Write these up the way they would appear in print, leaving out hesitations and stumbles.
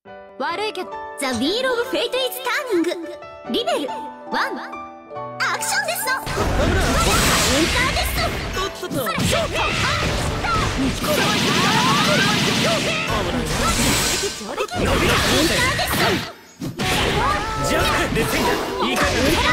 悪いけど。 ザ・ウィール・オブ・フェイト・イズ・ターニングリベル1アクションですのカウンターですのそれショートじゃあレッツインだいいか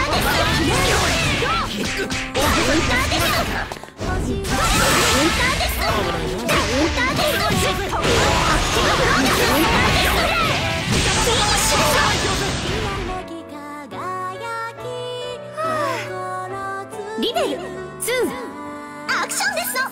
リベル2アクションですの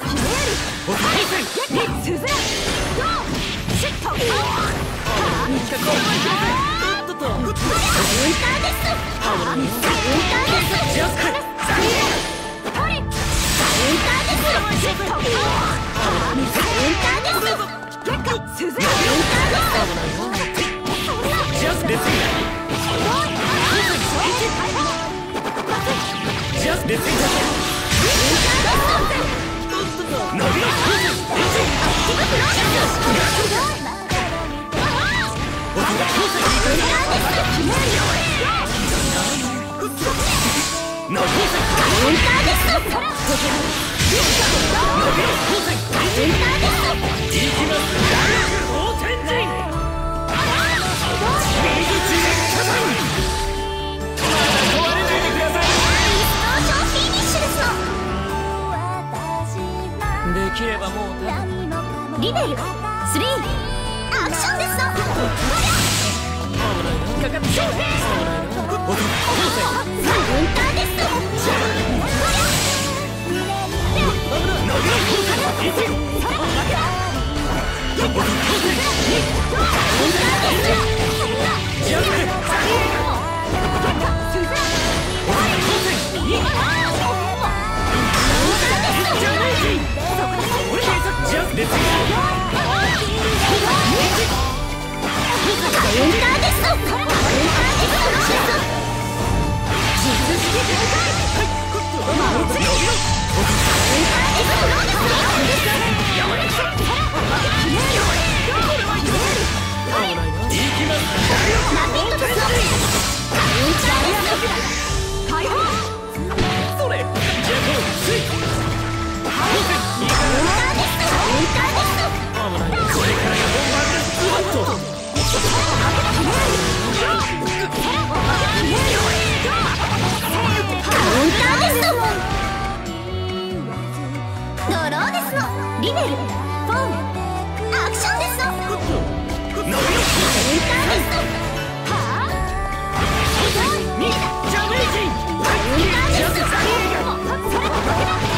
できればもうリベル3アクションですのかかってリベル4アクションですのジャムイジ